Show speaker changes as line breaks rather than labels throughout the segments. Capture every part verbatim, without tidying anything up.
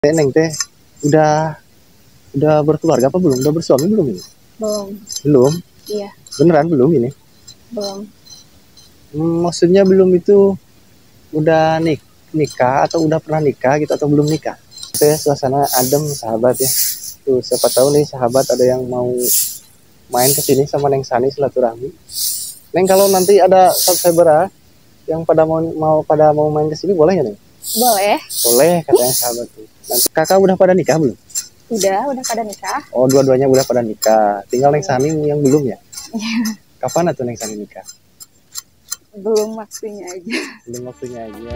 Teh Neng teh udah udah berkeluarga apa belum? Udah bersuami belum ini?
Belum.
Belum?
Iya.
Beneran belum ini?
Belum.
Hmm, maksudnya belum itu udah nik nikah atau udah pernah nikah gitu atau belum nikah? Teh suasana adem sahabat ya. Tuh siapa tahu nih sahabat ada yang mau main ke sini sama Neng Sani silaturahmi. Neng kalau nanti ada subscriber yang pada mau mau pada mau main ke sini boleh ya Neng?
Boleh.
Boleh katanya sahabat tuh. Nanti kakak udah pada nikah belum?
Udah, udah pada nikah.
Oh, dua-duanya udah pada nikah. Tinggal Neng Sani yang belum ya? Kapan atuh Neng Sani nikah?
Belum waktunya aja.
Belum waktunya aja.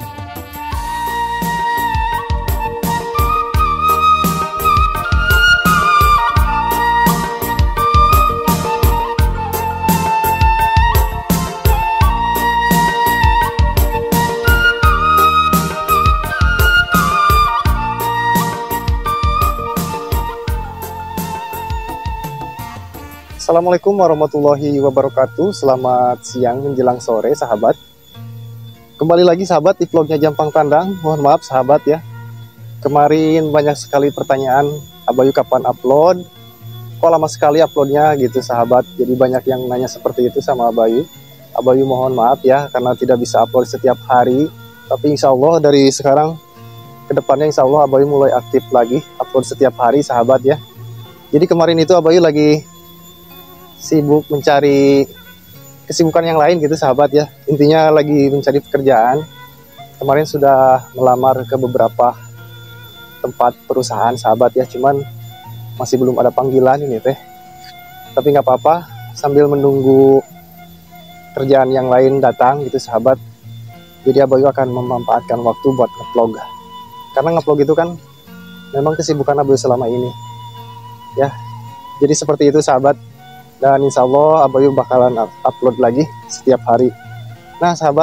Assalamualaikum warahmatullahi wabarakatuh. Selamat siang menjelang sore sahabat. Kembali lagi sahabat di vlognya Jampang Tandang. Mohon maaf sahabat ya, kemarin banyak sekali pertanyaan, Abayu kapan upload, kok lama sekali uploadnya gitu sahabat. Jadi banyak yang nanya seperti itu sama Abayu. Abayu mohon maaf ya karena tidak bisa upload setiap hari. Tapi insya Allah dari sekarang ke depannya insya Allah Abayu mulai aktif lagi, upload setiap hari sahabat ya. Jadi kemarin itu Abayu lagi sibuk mencari kesibukan yang lain gitu sahabat ya. Intinya lagi mencari pekerjaan. Kemarin sudah melamar ke beberapa tempat perusahaan sahabat ya, cuman masih belum ada panggilan ini teh. Tapi nggak apa-apa, sambil menunggu kerjaan yang lain datang gitu sahabat. Jadi Abayu akan memanfaatkan waktu buat nge-vlog. Karena nge-vlog itu kan memang kesibukan Abayu selama ini ya. Jadi seperti itu sahabat. Dan insya Allah Abayu bakalan upload lagi setiap hari. Nah sahabat,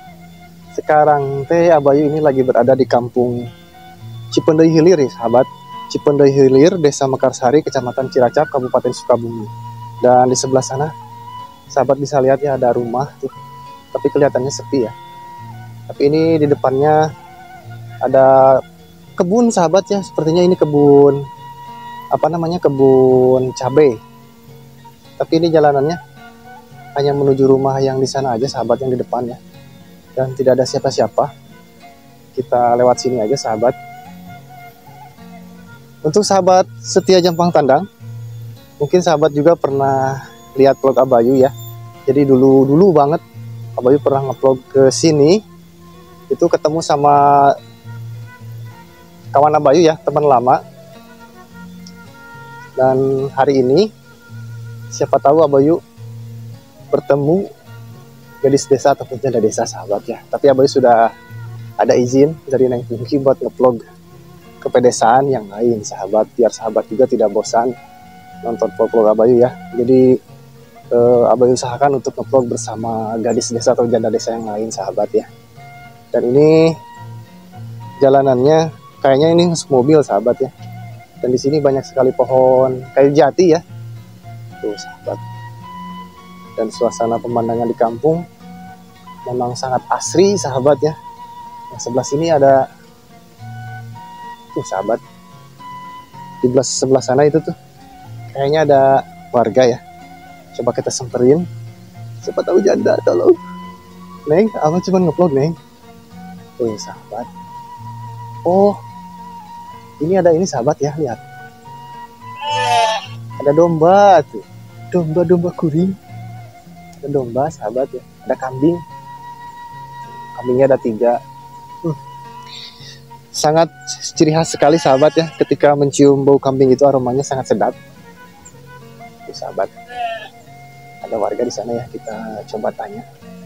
sekarang teh Abayu ini lagi berada di kampung Cipendei Hilir ya sahabat. Cipendei Hilir, Desa Mekarsari, Kecamatan Ciracap, Kabupaten Sukabumi. Dan di sebelah sana, sahabat bisa lihat ya ada rumah tuh, tapi kelihatannya sepi ya. Tapi ini di depannya ada kebun sahabat ya, sepertinya ini kebun, apa namanya, kebun cabai. Tapi ini jalanannya hanya menuju rumah yang di sana aja sahabat, yang di depannya. Dan tidak ada siapa-siapa. Kita lewat sini aja sahabat. Untuk sahabat setia Jampang Tandang, mungkin sahabat juga pernah lihat vlog Abayu ya. Jadi dulu-dulu banget Abayu pernah nge-vlog ke sini. Itu ketemu sama kawan Abayu ya, teman lama. Dan hari ini siapa tahu Abayu bertemu gadis desa ataupun janda desa sahabat ya. Tapi Abayu sudah ada izin dari Neng Pungki buat nge-vlog ke pedesaan yang lain sahabat, biar sahabat juga tidak bosan nonton vlog-vlog Abayu ya. Jadi eh, Abayu usahakan untuk nge-vlog bersama gadis desa atau janda desa yang lain sahabat ya. Dan ini jalanannya kayaknya ini masuk mobil sahabat ya. Dan di sini banyak sekali pohon kayu jati ya. Tuh sahabat. Dan suasana pemandangan di kampung memang sangat asri sahabat ya. Yang sebelah sini ada tuh sahabat, di sebelah sana itu tuh kayaknya ada warga ya. Coba kita samperin, siapa tahu janda. Tolong Neng, aku cuma nge-vlog Neng. Tuh sahabat. Oh, ini ada ini sahabat ya, lihat. Ada domba tuh, domba-domba kuring. Ada domba sahabat ya, ada kambing. Kambingnya ada tiga. Hmm. Sangat ciri khas sekali sahabat ya, ketika mencium bau kambing itu aromanya sangat sedap. Tuh sahabat, ada warga di sana ya, kita coba tanya.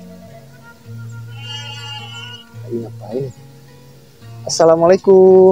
Lagi ngapain? Assalamualaikum.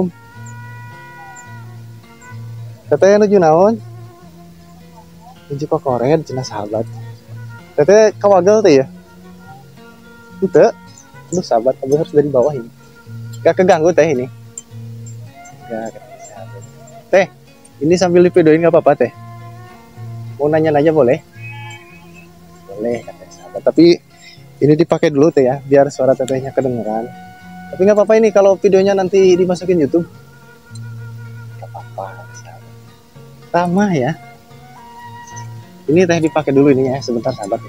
Teteh nuju naon? Nuju kokoret cenah sahabat. Teteh kawagal teh ya? Ente, aduh sahabat, aku harus dari bawah ini. Gak keganggu teh ini? Gak, sahabat. Teh, ini sambil divideoin gak apa-apa teh? Mau nanya-nanya boleh? Boleh katanya sahabat. Tapi ini dipakai dulu teh ya, biar suara tetehnya kedengeran. Tapi nggak apa-apa ini kalau videonya nanti dimasukin YouTube. apa-apa. Ramah ya. Ini teh dipakai dulu ini ya, sebentar sahabat.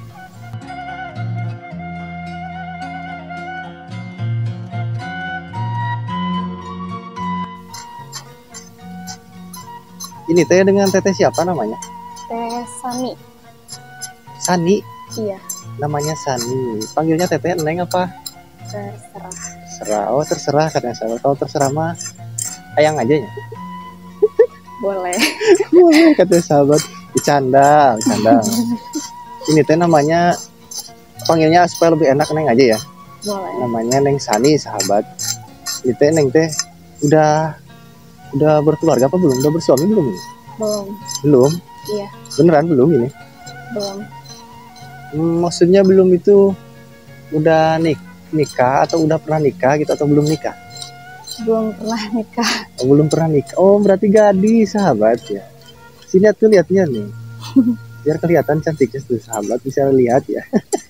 Ini teh dengan teteh siapa namanya?
Teh Sani.
Sani.
Iya.
Namanya Sani. Panggilnya teteh neng apa?
Terserah.
Terserah. Oh terserah katanya sahabat. Kalau terserah mah ayang aja ya.
Boleh.
Boleh katanya sahabat. Bercanda, bercanda. Ini teh namanya, panggilnya supaya lebih enak neng aja ya.
Boleh.
Namanya Neng Sani sahabat. Ini teh neng teh udah udah berkeluarga apa belum? Udah bersuami belum ini?
Belum.
Belum.
Iya.
Beneran belum ini?
Belum.
Hmm, maksudnya belum itu udah nik nikah atau udah pernah nikah gitu atau belum nikah?
Belum pernah nikah.
Oh, belum pernah nikah. Oh berarti gadis sahabat ya. Sini tuh lihatnya nih. Biar kelihatan cantiknya tuh sahabat, bisa lihat ya.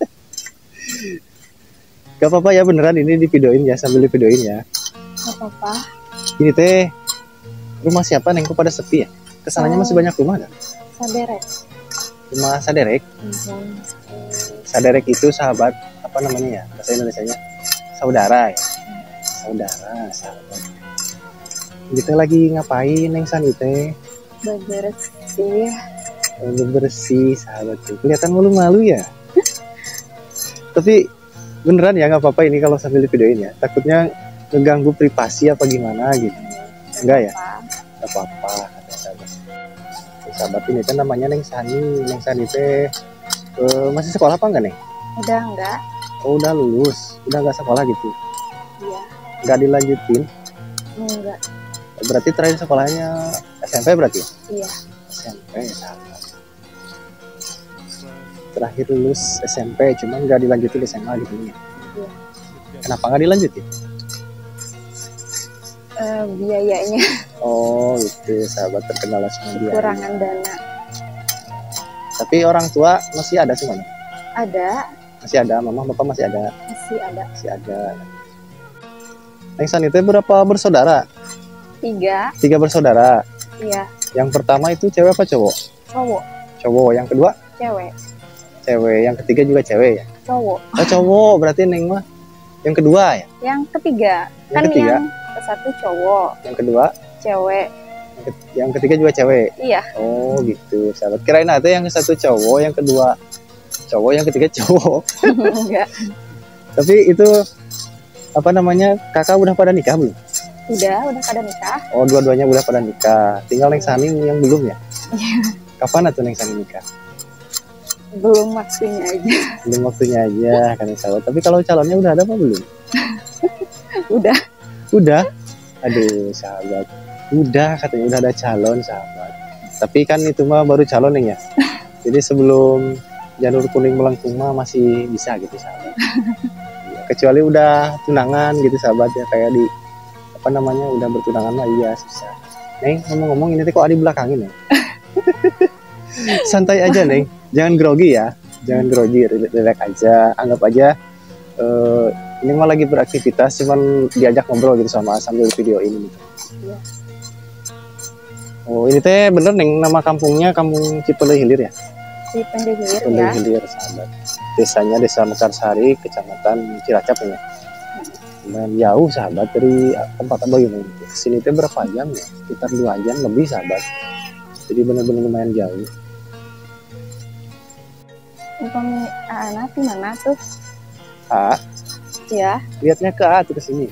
Gak apa-apa ya beneran ini di videoin ya, sambil di videoin ya.
Gak apa-apa.
Ini teh rumah siapa neng? Kok pada sepi ya? Kesananya
Oh.
masih banyak rumah kan?
Saderek.
Rumah saderek.
Hmm.
Saderek itu sahabat apa namanya ya? Bahasa Indonesianya saudara ya. Saudara, sahabat. Kita lagi ngapain neng Sani teh?
Bebersih.
Lagi bersih sahabat tuh. Kelihatan malu-malu ya. Tapi beneran ya nggak apa-apa ini kalau sambil di videoin ya. Takutnya ngeganggu privasi apa gimana gitu. Enggak ya? Nggak apa-apa kata sahabat. Sahabat ini kan namanya Neng Sani. Neng Sani teh eh, masih sekolah apa enggak Neng?
Udah enggak?
Oh udah lulus, udah nggak sekolah gitu.
Iya.
Nggak dilanjutin.
Enggak.
Berarti terakhir sekolahnya S M P berarti ya?
Iya.
S M P sahabat. Terakhir lulus S M P, cuman nggak dilanjutin S M A gitu ya.
Iya.
Kenapa nggak dilanjutin?
Eh, biayanya.
Oh itu sahabat terkendala sama dia.
Kekurangan dana.
Tapi orang tua masih ada semuanya?
Ada.
Masih ada, mama bapak masih ada?
Masih ada.
Masih ada. Neng Sani itu berapa bersaudara?
Tiga.
Tiga bersaudara.
Iya.
Yang pertama itu cewek apa cowok?
Cowok.
Cowok. Yang kedua?
Cewek.
Cewek. Yang ketiga juga cewek ya?
Cowok.
Oh cowok, berarti Neng mah yang kedua ya?
Yang ketiga.
Yang
Kan
ketiga?
yang ke satu cowok.
Yang kedua?
Cewek.
Yang, ke- yang ketiga juga cewek?
Iya.
Oh gitu, sahabat. Kirain ada yang satu cowok, yang kedua cowok, yang ketiga cowok.
Enggak.
Tapi itu apa namanya, kakak udah pada nikah belum?
Udah, udah pada nikah.
Oh dua-duanya udah pada nikah. Tinggal Neng Sani yang belum ya?
Iya.
Kapan atuh Neng Sani nikah?
Belum waktunya aja.
Belum waktunya aja kan sahabat. Tapi kalau calonnya udah ada apa belum?
Udah.
Udah. Aduh sahabat. Udah katanya udah ada calon sahabat. Tapi kan itu mah baru calon Neng ya. Jadi sebelum janur kuning melengkung mah masih bisa gitu sahabat. Ya, kecuali udah tunangan gitu sahabat ya, kayak di apa namanya udah bertunangan mah iya susah. Neng ngomong-ngomong ini tuh kok ada di belakangin ya? Santai aja Neng, jangan grogi ya, jangan grogi, relax aja, anggap aja eh, ini mah lagi beraktivitas, cuman diajak ngobrol gitu sama sambil video ini. Gitu.
Iya.
Oh ini teh bener Neng, nama kampungnya Kampung Cipele Hilir ya?
Di Pendehilir
Cipele
ya.
Hilir sahabat. Desanya Desa Mekarsari, Kecamatan Cilacap ya. Dan jauh sahabat dari tempat abah ini. Sini teh berapa jam ya? Sekitar dua jam lebih sahabat. Jadi bener-bener lumayan jauh.
Umpami anak di mana tuh?
A,
Ya.
lihatnya ke A tuh ke sini.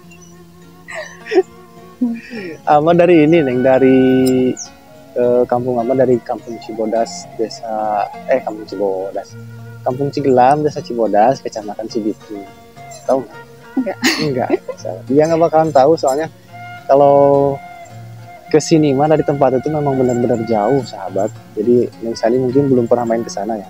Ama dari ini Neng, dari eh, kampung Ama dari Kampung Cibodas, Desa eh Kampung Cibodas. Kampung Cigelam, Desa Cibodas, Kecamatan Cibitung. Tahu nggak?
Enggak.
Enggak. Dia nggak bakalan tahu soalnya kalau ke sini mah dari tempat itu memang benar-benar jauh sahabat. Jadi Neng Sani mungkin belum pernah main ke sana ya.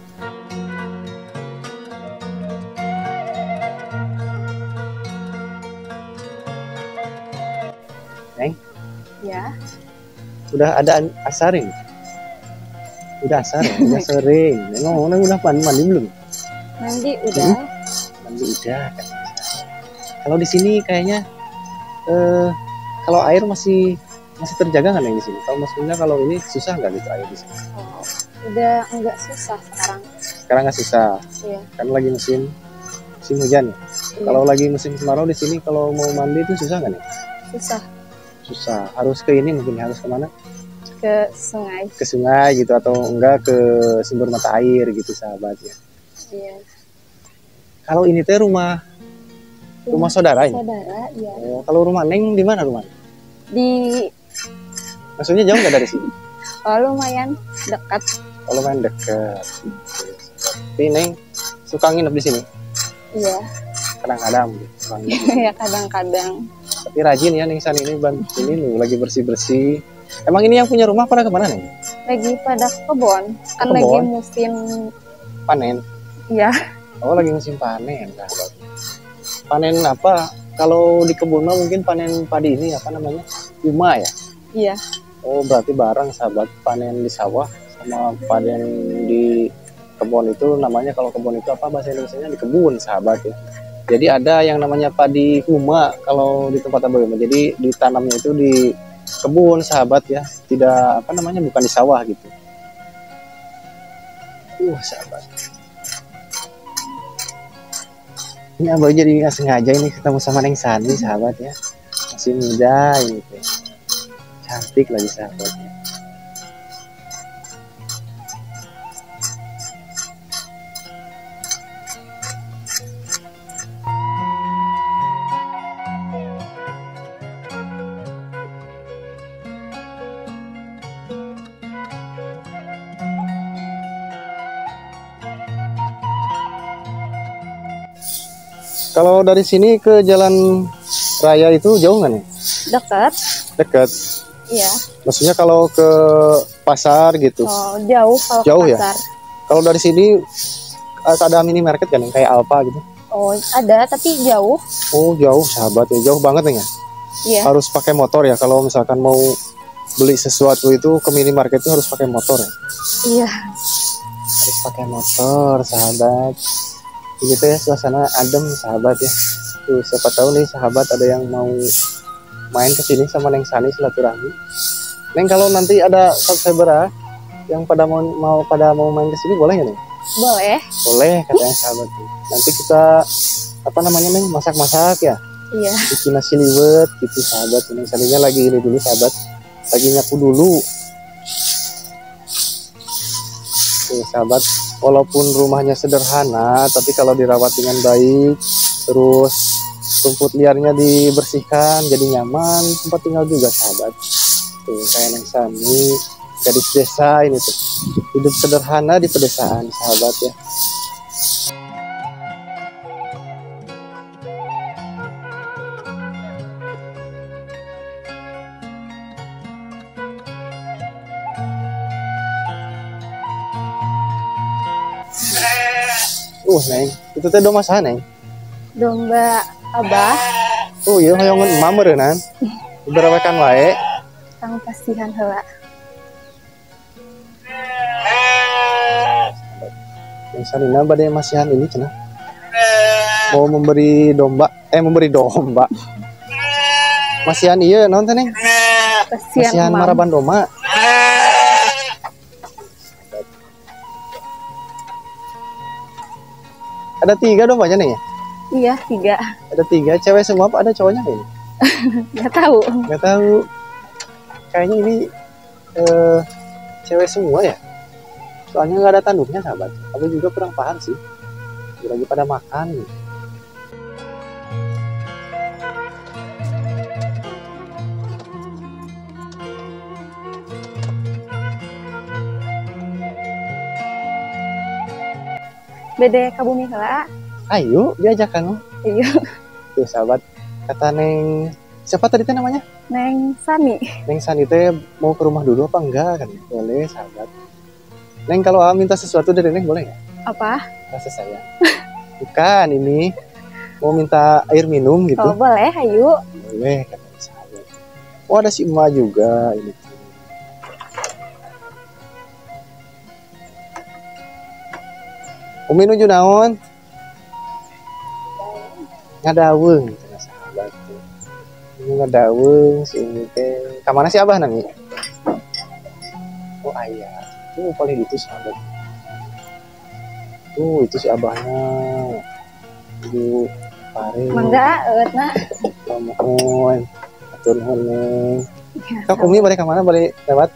Neng,
Ya.
udah ada asarin? Udah asar ya? Udah sering. Neng ngomong Neng udah mandi, mandi belum?
Mandi udah.
Mandi udah kan. Kalau di sini kayaknya eh kalau air masih Masih terjaga nggak Neng di sini? Kalau maksudnya kalau ini susah nggak gitu air di sini?
Oh, udah enggak susah sekarang.
Sekarang nggak susah,
Iya.
kan lagi musim musim hujan ya.
Iya.
Kalau lagi musim kemarau di sini kalau mau mandi itu susah nggak nih?
Susah.
Susah. Harus ke ini mungkin harus kemana?
Ke sungai.
Ke sungai gitu atau enggak ke sumber mata air gitu sahabat ya.
Iya.
Kalau ini teh rumah rumah saudara ini.
Saudara, iya.
Oh, kalau rumah Neng di mana rumahnya?
Di
Maksudnya jauh nggak dari sini?
oh, lumayan dekat.
Oh, lumayan dekat. Tapi Neng suka nginep di sini?
Iya.
Kadang-kadang.
Ya kadang-kadang.
Tapi rajin ya Neng San ini bantu ini lu lagi bersih-bersih. Emang ini yang punya rumah pada kemana Neng?
Lagi pada kebon. Kan
Kebon?
lagi musim.
Panen.
Iya.
Oh, lagi musim panen, sahabat. Panen apa? Kalau di kebun mah mungkin panen padi ini apa namanya? Yuma ya?
Iya.
Oh, berarti bareng sahabat, panen di sawah sama panen di kebun itu namanya, kalau kebun itu apa bahasa Indonesianya, di kebun sahabat ya. Jadi ada yang namanya padi Yuma kalau di tempat Abah Yuma. Jadi ditanamnya itu di kebun sahabat ya. Tidak apa namanya, bukan di sawah gitu. Uh, sahabat. Ini Abah jadi nggak sengaja ini ketemu sama Neng Sani sahabat ya, masih muda ini teh, cantik lagi sahabatnya. Kalau dari sini ke jalan raya itu jauh nggak nih?
Dekat.
Dekat.
Iya.
Maksudnya kalau ke pasar gitu?
Oh, jauh kalau
Jauh
ke
ya?
pasar.
Kalau dari sini ada minimarket kan yang kayak Alfa gitu?
Oh, ada tapi jauh.
Oh, jauh sahabat ya, jauh banget nih ya?
Iya.
Harus pakai motor ya kalau misalkan mau beli sesuatu itu ke minimarket itu harus pakai motor ya?
Iya.
Harus pakai motor sahabat. Ini tuh ya suasana adem sahabat ya. Tuh siapa tahu nih sahabat ada yang mau main ke sini sama Neng Sani silaturahmi. Neng, kalau nanti ada subscriber yang pada mau, mau pada mau main ke sini boleh nggak Neng?
Boleh.
Boleh katanya sahabat. Nanti kita apa namanya Neng, masak-masak ya.
Iya.
Bikin nasi liwet gitu sahabat. Neng Saninya lagi ini dulu sahabat. Lagi nyapu dulu. Tuh sahabat. Walaupun rumahnya sederhana, tapi kalau dirawat dengan baik, terus rumput liarnya dibersihkan, jadi nyaman tempat tinggal juga sahabat. Tuh kayak Neng Sani, gadis desa ini tuh, hidup sederhana di pedesaan sahabat ya. Uh Neng, itu teh domba saha Neng?
Domba Abah.
Oh iya, hoyongan emak meureunnan. Berawekan wae.
Kang pasihan heula.
Neng Sanina bade masihan ini cenah. Mau memberi domba, eh memberi domba. Masihan iya naon teh Neng?
Kasihan
Masihan
Mam.
maraban domba. Ada tiga dombanya Neng ya?
Iya, tiga.
Ada tiga, cewek semua apa ada cowoknya ini?
Nggak tahu.
Nggak tahu. Kayaknya ini eh, cewek semua ya. Soalnya nggak ada tanduknya sahabat. Aku juga kurang paham sih. Lagi pada makan.
Bede ka bumi heula.
Ayo diajak kan.
Iya.
Tuh sahabat. Kata Neng, siapa tadi teh namanya?
Neng Sani.
Neng Sani teh mau ke rumah dulu apa enggak kan? Boleh sahabat. Neng, kalau A minta sesuatu dari Neng boleh nggak?
Apa?
Rasa sayang. Bukan ini. Mau minta air minum gitu.
Oh, boleh, ayo.
Boleh kata sahabat. Oh, ada si emak juga ini. Umi nuju naon? Ngadaweung kata sahabat tuh. Ini ngadaweung si Umi teh. Kamana si Abah nami? Oh ayah, tuh paling itu sahabat. Tuh itu si Abahnya. Ibu pare.
Mangga, eut na.
Mohon, atur nuhun Neng.
Ya,
Kak Umi balik kemana? Balik lewat?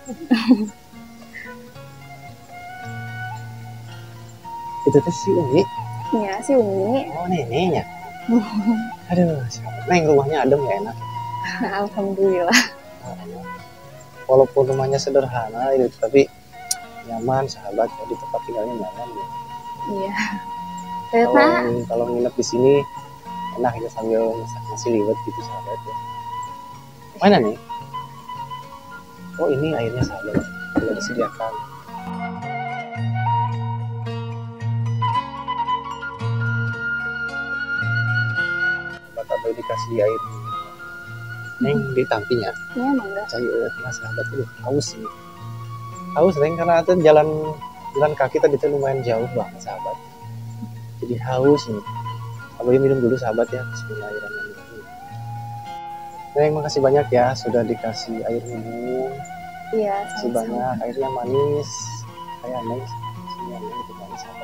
Itu tuh si Umi.
ya si Umi.
Oh neneknya. Aduh, sahabat. Neng rumahnya adem ya enak.
Alhamdulillah.
Walaupun rumahnya sederhana itu, tapi nyaman sahabat. Jadi tempat tinggalnya nyaman. Ya.
Iya. Eut na.
Kalau kalau nginep di sini enak ya sambil masak nasi liwet gitu sahabat ya. Mana nih? Oh ini airnya sahabat, sudah disediakan. Sahabat Abah dikasih air. Neng di tampinya.
Iya mangga.
Saya nah sahabat itu haus ini. Haus Neng karena itu jalan jalan kaki tadi itu lumayan jauh banget sahabat. Jadi haus ini. Abah minum dulu sahabat ya. Bismillahirrahmanirrahim. Neng makasih banyak ya sudah dikasih air minum.
Iya,
Makasih banyak, airnya manis. Kayak Neng, sini Neng itu manis sahabat.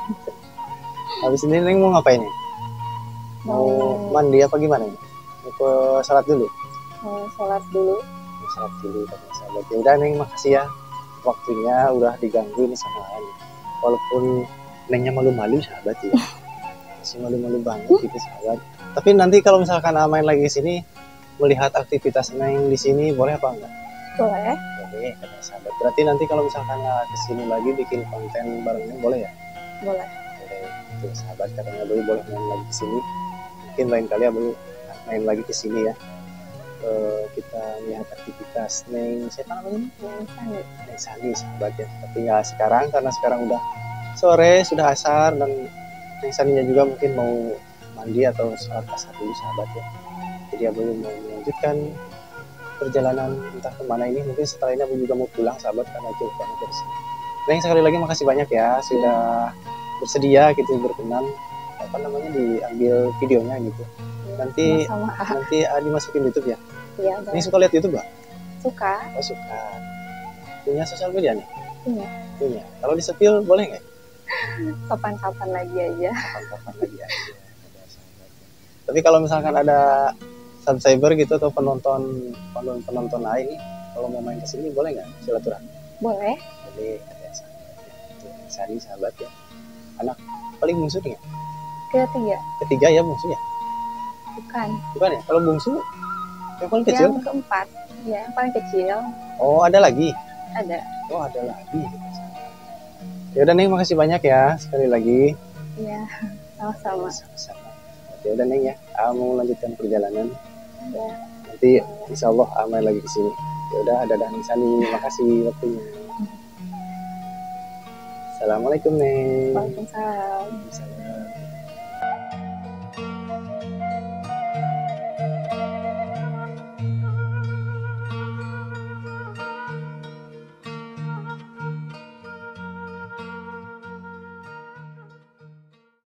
Habis ini Neng mau ngapain nih? Mau mandi apa gimana nih? Mau ke salat dulu?
Mau sholat dulu.
Mau salat dulu sama sahabat. Ya udah Neng makasih ya. Waktunya udah diganggu nih sama Neng. Walaupun Nengnya malu-malu sahabat ya. Masih malu-malu banget gitu sahabat. Tapi nanti kalau misalkan main lagi ke sini, melihat aktivitas Neng di sini boleh apa enggak?
Boleh.
Boleh kata sahabat. Berarti nanti kalau misalkan nggak kesini lagi bikin konten bareng Neng boleh ya?
Boleh.
Boleh. Itu sahabat katanya boleh boleh main lagi ke sini. Mungkin lain kali Abang main lagi ke sini ya. Eh, kita lihat aktivitas Neng siapa namanya?
Yang sani.
Neng Sani sahabat ya. Tapi nggak sekarang karena sekarang udah sore sudah asar dan Neng Saninya juga mungkin mau mandi atau sholat asar dulu sahabat ya. Jadi Abang mau melanjutkan perjalanan entah kemana ini, mungkin setelah ini aku juga mau pulang sahabat karena jauh banget dari sini. Neng sekali lagi makasih banyak ya sudah bersedia gitu berkenan apa namanya diambil videonya gitu. Nanti
Sama.
nanti ah, dimasukin YouTube ya.
Iya,
Neng
boleh.
suka lihat YouTube gak?
Suka.
Oh suka. Punya sosial media nih?
Punya.
Punya. Kalau di sepil boleh nggak?
Kapan-kapan lagi aja.
Kapan-kapan lagi aja. Ada sahabat ya. Tapi kalau misalkan ada subscriber gitu atau penonton penonton penonton lain nih, kalau mau main kesini boleh nggak silaturahmi?
Boleh.
Boleh ada sahabat ya. Itu Sari sahabat ya. Anak paling bungsu nih ya?
Ketiga.
Ketiga ya bungsu ya?
Bukan.
Bukan ya? Kalau bungsu yang paling kecil?
Yang keempat. Ya, yang paling kecil.
Oh ada lagi?
Ada.
Oh ada lagi. Ya udah Neng makasih banyak ya sekali lagi.
Iya. Sama-sama.
Sama-sama. Ya udah Neng ya. Aku mau lanjutkan perjalanan.
Ya.
Nanti insya Allah aman lagi ke sini. Ya udah dadah Neng Sani. Makasih waktunya. Assalamualaikum Neng.
Waalaikumsalam.
Waalaikumsalam.